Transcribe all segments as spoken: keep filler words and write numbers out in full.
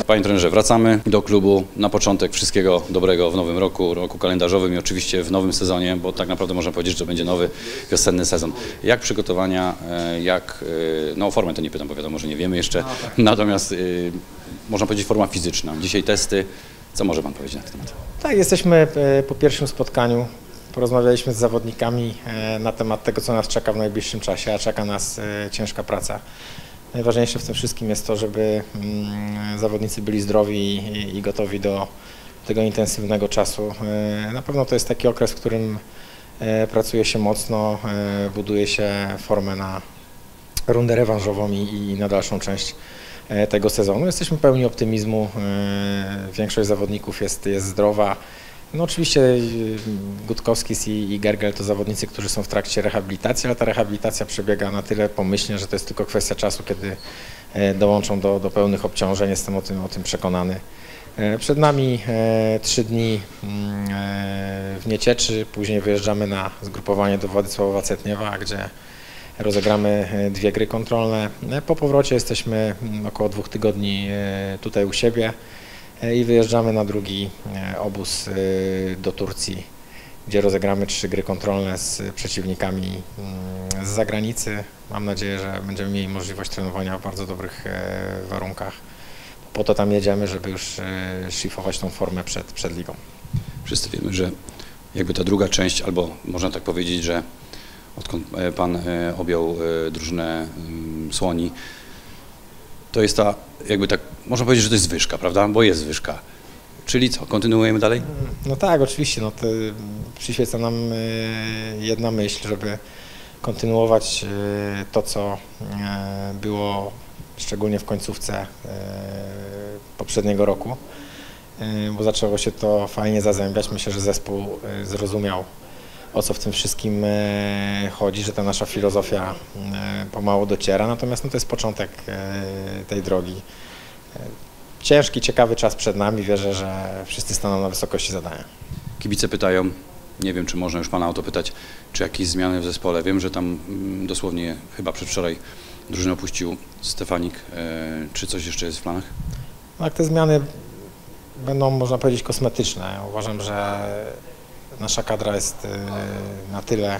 Panie trenerze, wracamy do klubu. Na początek wszystkiego dobrego w nowym roku, roku kalendarzowym i oczywiście w nowym sezonie, bo tak naprawdę można powiedzieć, że to będzie nowy wiosenny sezon. Jak przygotowania, jak, no o formę to nie pytam, bo wiadomo, że nie wiemy jeszcze, no, tak. Natomiast y, można powiedzieć forma fizyczna. Dzisiaj testy. Co może Pan powiedzieć na ten temat? Tak, jesteśmy po pierwszym spotkaniu. Porozmawialiśmy z zawodnikami na temat tego, co nas czeka w najbliższym czasie, a czeka nas ciężka praca. Najważniejsze w tym wszystkim jest to, żeby zawodnicy byli zdrowi i gotowi do tego intensywnego czasu. Na pewno to jest taki okres, w którym pracuje się mocno, buduje się formę na rundę rewanżową i na dalszą część tego sezonu. Jesteśmy pełni optymizmu, większość zawodników jest, jest zdrowa. No oczywiście Gutkowskis i, i Gergel to zawodnicy, którzy są w trakcie rehabilitacji, ale ta rehabilitacja przebiega na tyle pomyślnie, że to jest tylko kwestia czasu, kiedy dołączą do, do pełnych obciążeń. Jestem o tym, o tym przekonany. Przed nami trzy dni w Niecieczy, później wyjeżdżamy na zgrupowanie do Władysławowa Cetniewa, gdzie rozegramy dwie gry kontrolne. Po powrocie jesteśmy około dwóch tygodni tutaj u siebie i wyjeżdżamy na drugi obóz do Turcji, gdzie rozegramy trzy gry kontrolne z przeciwnikami z zagranicy. Mam nadzieję, że będziemy mieli możliwość trenowania w bardzo dobrych warunkach. Po to tam jedziemy, żeby już szlifować tą formę przed, przed ligą. Wszyscy wiemy, że jakby ta druga część, albo można tak powiedzieć, że odkąd Pan objął drużynę Słoni, to jest ta, jakby tak, można powiedzieć, że to jest wyżka, prawda? Bo jest wyżka. Czyli co, kontynuujemy dalej? No tak, oczywiście. No to przyświeca nam jedna myśl, żeby kontynuować to, co było szczególnie w końcówce poprzedniego roku, bo zaczęło się to fajnie zazębiać. Myślę, że zespół zrozumiał, o co w tym wszystkim chodzi, że ta nasza filozofia pomału dociera, natomiast no, to jest początek tej drogi. Ciężki, ciekawy czas przed nami, wierzę, że wszyscy staną na wysokości zadania. Kibice pytają, nie wiem, czy można już Pana o to pytać, czy jakieś zmiany w zespole. Wiem, że tam dosłownie chyba przedwczoraj drużynę opuścił Stefanik. Czy coś jeszcze jest w planach? Tak, te zmiany będą, można powiedzieć, kosmetyczne. Uważam, że nasza kadra jest na tyle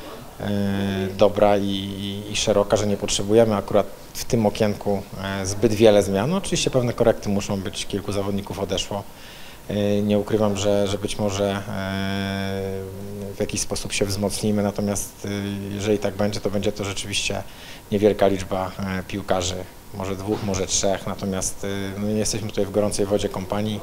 dobra i, i szeroka, że nie potrzebujemy akurat w tym okienku zbyt wiele zmian. No, oczywiście pewne korekty muszą być, kilku zawodników odeszło. Nie ukrywam, że, że być może w jakiś sposób się wzmocnimy, natomiast jeżeli tak będzie, to będzie to rzeczywiście niewielka liczba piłkarzy, może dwóch, może trzech, natomiast no, nie jesteśmy tutaj w gorącej wodzie kompanii.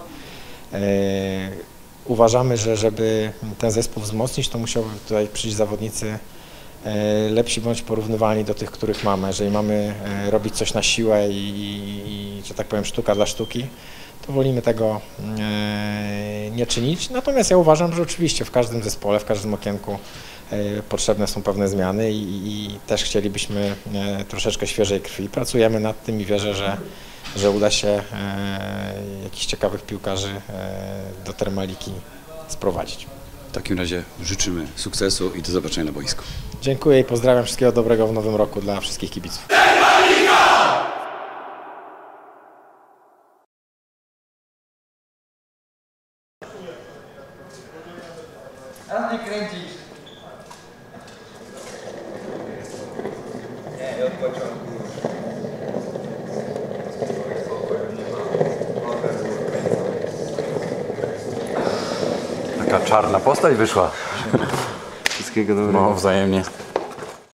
Uważamy, że żeby ten zespół wzmocnić, to musiałby tutaj przyjść zawodnicy lepsi bądź porównywalni do tych, których mamy. Jeżeli mamy robić coś na siłę i, i że tak powiem sztuka dla sztuki, to wolimy tego nie czynić. Natomiast ja uważam, że oczywiście w każdym zespole, w każdym okienku potrzebne są pewne zmiany i, i też chcielibyśmy troszeczkę świeżej krwi. Pracujemy nad tym i wierzę, że że uda się e, jakichś ciekawych piłkarzy e, do Termaliki sprowadzić. W takim razie życzymy sukcesu i do zobaczenia na boisku. Dziękuję i pozdrawiam, wszystkiego dobrego w nowym roku dla wszystkich kibiców. A nie kręcisz. Nie, od początku. Taka czarna postać wyszła. Wszystkiego dobrego. No, wzajemnie.